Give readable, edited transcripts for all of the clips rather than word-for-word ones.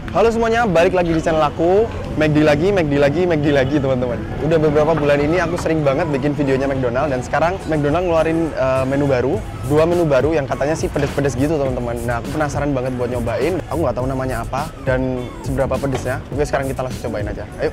Halo semuanya, balik lagi di channel aku. McD lagi teman-teman. Udah beberapa bulan ini aku sering banget bikin videonya McDonald, dan sekarang McDonald ngeluarin menu baru, 2 menu baru yang katanya sih pedes-pedes gitu teman-teman. Nah, aku penasaran banget buat nyobain. Aku nggak tahu namanya apa dan seberapa pedesnya. Oke, sekarang kita langsung cobain aja. Ayo.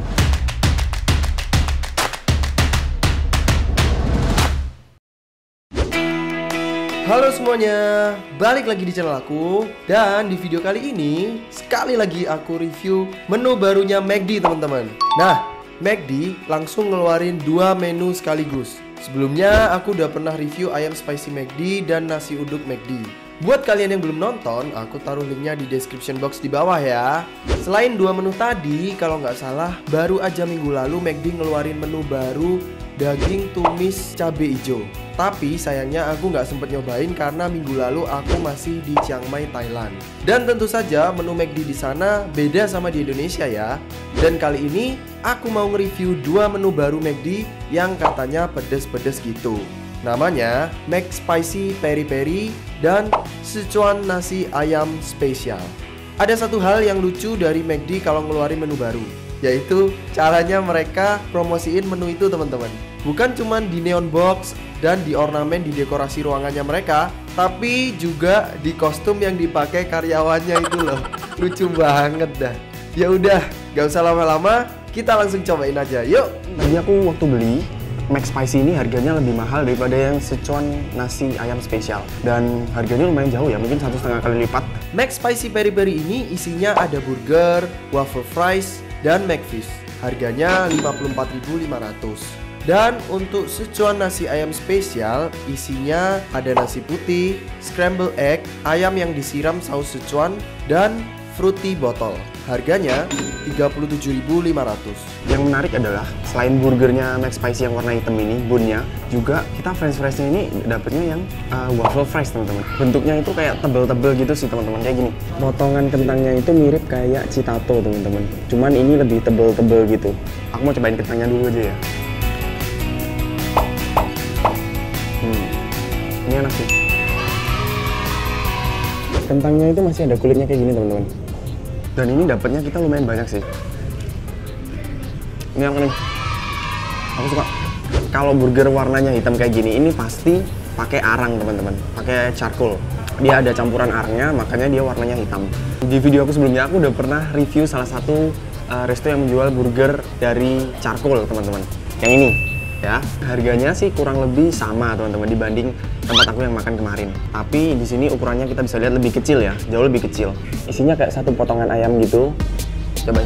Halo semuanya, balik lagi di channel aku. Dan di video kali ini, sekali lagi aku review menu barunya McD teman-teman. Nah, McD langsung ngeluarin 2 menu sekaligus. Sebelumnya aku udah pernah review ayam spicy McD dan nasi uduk McD. Buat kalian yang belum nonton, aku taruh linknya di description box di bawah ya. Selain 2 menu tadi, kalau nggak salah baru aja minggu lalu McD ngeluarin menu baru daging tumis cabai hijau. Tapi sayangnya aku nggak sempet nyobain karena minggu lalu aku masih di Chiang Mai, Thailand. Dan tentu saja menu McD di sana beda sama di Indonesia ya. Dan kali ini aku mau nge-review 2 menu baru McD yang katanya pedes-pedes gitu. Namanya McSpicy Peri Peri dan Sichuan nasi ayam spesial. Ada satu hal yang lucu dari McD kalau ngeluarin menu baru, yaitu caranya mereka promosiin menu itu teman-teman. Bukan cuman di neon box dan di ornamen di dekorasi ruangannya mereka, tapi juga di kostum yang dipakai karyawannya itu loh. Lucu banget dah. Ya udah, gak usah lama-lama, kita langsung cobain aja. Yuk. Tadi aku waktu beli McSpicy ini harganya lebih mahal daripada yang Sichuan nasi ayam spesial, dan harganya lumayan jauh ya, mungkin 1,5 kali lipat. McSpicy Peri Peri ini isinya ada burger, waffle fries, dan McFish. Harganya 54.500. Dan untuk Sichuan nasi ayam spesial isinya ada nasi putih, scramble egg, ayam yang disiram saus Sichuan, dan fruity botol. Harganya 37.500. Yang menarik adalah selain burgernya McSpicy yang warna hitam ini, bunnya, juga kita french fries-nya ini dapetnya yang waffle fries teman-teman. Bentuknya itu kayak tebel-tebel gitu sih teman-teman, kayak gini. Potongan kentangnya itu mirip kayak citato teman-teman. Cuman ini lebih tebel-tebel gitu. Aku mau cobain kentangnya dulu aja ya. Ini enak sih. Kentangnya itu masih ada kulitnya kayak gini teman-teman. Dan ini dapatnya kita lumayan banyak sih. Ini yang nih, aku suka. Kalau burger warnanya hitam kayak gini, ini pasti pakai arang teman-teman, pakai charcoal. Dia ada campuran arangnya, makanya dia warnanya hitam. Di video aku sebelumnya aku udah pernah review salah satu resto yang menjual burger dari charcoal teman-teman. Yang ini. Ya, harganya sih kurang lebih sama teman-teman dibanding tempat aku yang makan kemarin. Tapi di sini ukurannya kita bisa lihat lebih kecil ya, jauh lebih kecil. Isinya kayak satu potongan ayam gitu. Coba.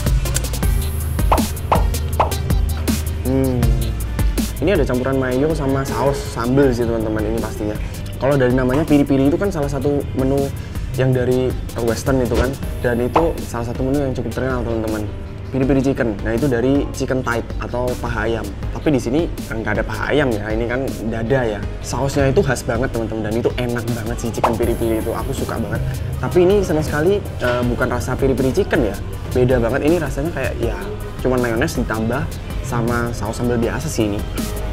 Ini ada campuran mayo sama saus sambal sih teman-teman, ini pastinya. Kalau dari namanya piri-piri itu kan salah satu menu yang dari western itu kan, dan itu salah satu menu yang cukup terkenal teman-teman. Piri-piri chicken, nah itu dari chicken thigh atau paha ayam. Tapi di sini nggak ada paha ayam ya, ini kan dada ya. Sausnya itu khas banget teman-teman, dan itu enak banget sih chicken piri-piri itu, aku suka banget. Tapi ini sama sekali bukan rasa piri-piri chicken ya, beda banget. Ini rasanya kayak ya cuman mayones ditambah sama saus sambal biasa sih ini.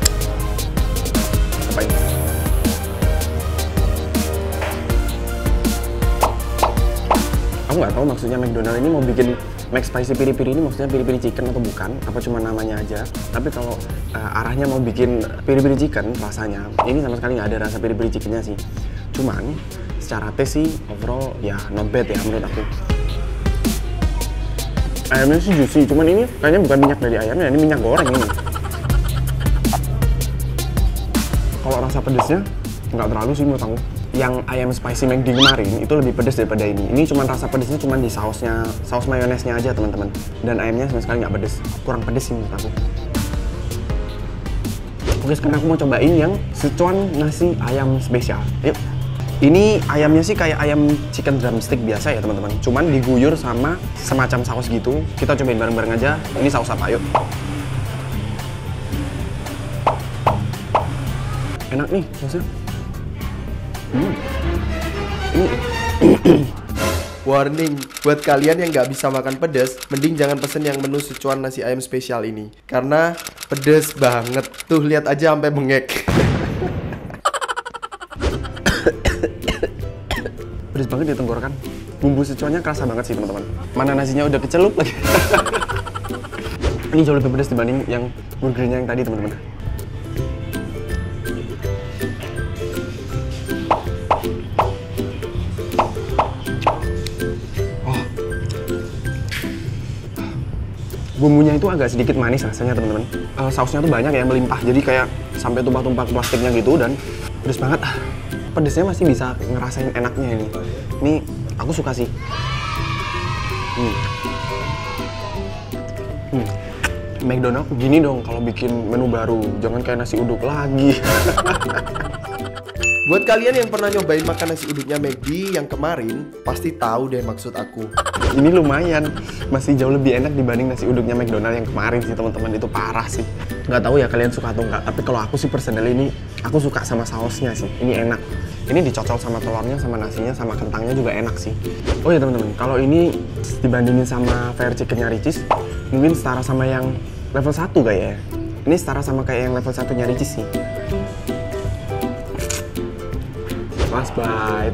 Apa ini? Aku nggak tahu maksudnya McDonald ini mau bikin McSpicy piri-piri ini maksudnya piri-piri chicken atau bukan, apa cuma namanya aja. Tapi kalau arahnya mau bikin piri-piri chicken, rasanya ini sama sekali nggak ada rasa piri-piri chickennya sih. Cuman secara taste sih overall ya not bad ya menurut aku. Ayamnya sih juicy, cuman ini kayaknya bukan minyak dari ayamnya, ini minyak goreng ini. Kalau rasa pedesnya nggak terlalu sih menurut aku. Yang ayam spicy McD kemarin itu lebih pedas daripada ini. Ini cuma rasa pedasnya cuma di sausnya, saus mayonesnya aja teman-teman. Dan ayamnya sama sekali nggak pedas, kurang pedas sih menurut aku. Oke, sekarang aku mau cobain yang Sichuan nasi ayam spesial. Yuk. Ini ayamnya sih kayak ayam chicken drumstick biasa ya teman-teman. Cuman diguyur sama semacam saus gitu. Kita cobain bareng-bareng aja. Ini saus apa? Yuk. Enak nih sausnya. Warning, buat kalian yang nggak bisa makan pedas, mending jangan pesen yang menu Sichuan nasi ayam spesial ini, karena pedes banget. Tuh lihat aja sampai bengek. Pedes banget di tenggorokan. bumbu sichuannya kerasa banget sih teman-teman. Mana nasinya udah kecelup lagi. Ini jauh lebih pedas dibanding yang burgernya yang tadi teman-teman. Bumbunya itu agak sedikit manis rasanya teman-teman. Sausnya tuh banyak ya, melimpah. Jadi kayak sampai tumpah-tumpah ke plastiknya gitu dan pedes banget. Pedesnya masih bisa ngerasain enaknya ini. Ini aku suka sih. McDonald's gini dong kalau bikin menu baru, jangan kayak nasi uduk lagi. Buat kalian yang pernah nyobain makan nasi uduknya McD yang kemarin, pasti tahu deh maksud aku. Ini lumayan, masih jauh lebih enak dibanding nasi uduknya McDonald yang kemarin sih teman-teman. Itu parah sih. Nggak tahu ya kalian suka atau nggak, tapi kalau aku sih personally ini aku suka sama sausnya sih. Ini enak. Ini dicocol sama telurnya, sama nasinya, sama kentangnya juga enak sih. Oh ya teman-teman, kalau ini dibandingin sama Fire Chicken-nya Richeese, mungkin setara sama yang level 1 kayaknya. Ini setara sama kayak yang level 1-nya Richeese sih. Last bite.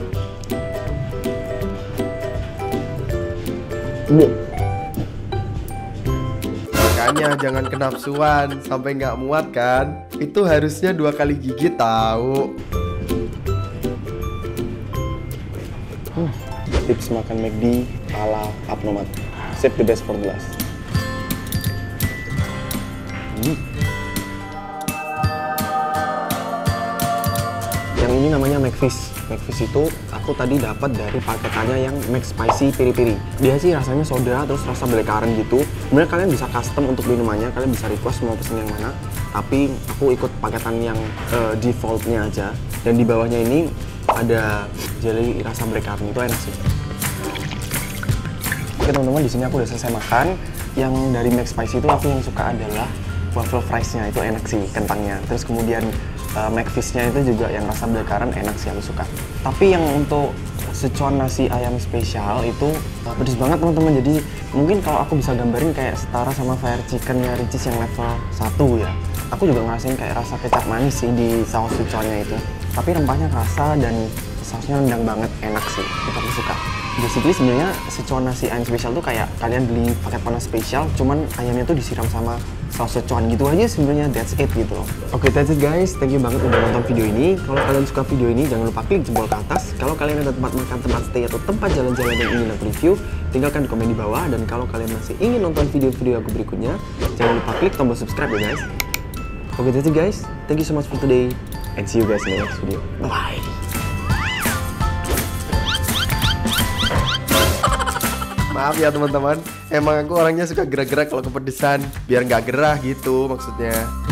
Makanya jangan kenapsuan sampai nggak muat kan. Itu harusnya 2 kali gigit tahu. Tips makan McD ala Abnomat. Save the best for the last. Yang ini namanya McFish. McFish itu aku tadi dapat dari paketannya yang McSpicy piri-piri. Dia sih rasanya soda terus rasa blackcurrant gitu. Sebenarnya kalian bisa custom untuk minumannya, kalian bisa request mau pesen yang mana. Tapi aku ikut paketan yang defaultnya aja. Dan di bawahnya ini ada jelly rasa blackcurrant, itu enak sih. Oke teman-teman, di sini aku udah selesai makan. Yang dari McSpicy itu aku yang suka adalah waffle fries-nya, itu enak sih kentangnya. Terus kemudian McFish-nya itu juga yang rasa blackcurrant enak sih, aku suka. Tapi yang untuk Sichuan nasi ayam spesial itu pedes banget teman-teman. Jadi mungkin kalau aku bisa gambarin kayak setara sama Fire Chicken-nya Richeese yang level 1 ya. Aku juga ngerasain kayak rasa kecap manis sih di saus Sichuan-nya itu. Tapi rempahnya kerasa dan sausnya nendang banget, enak sih, itu aku suka. Basically sebenarnya Sichuan nasi ayam spesial tuh kayak kalian beli paket panas spesial, cuman ayamnya tuh disiram sama saus Sichuan gitu aja sebenarnya, that's it gitu. Oke, that's it guys, thank you banget udah nonton video ini. Kalau kalian suka video ini jangan lupa klik jempol ke atas. Kalau kalian ada tempat makan, tempat stay atau tempat jalan-jalan yang ingin aku review, tinggalkan di komen di bawah. Dan kalau kalian masih ingin nonton video-video aku berikutnya, jangan lupa klik tombol subscribe ya guys. Oke, that's it guys, thank you so much for today and see you guys in the next video. Bye. Maaf ya teman-teman, emang aku orangnya suka gerak-gerak kalau kepedesan, biar nggak gerah gitu maksudnya.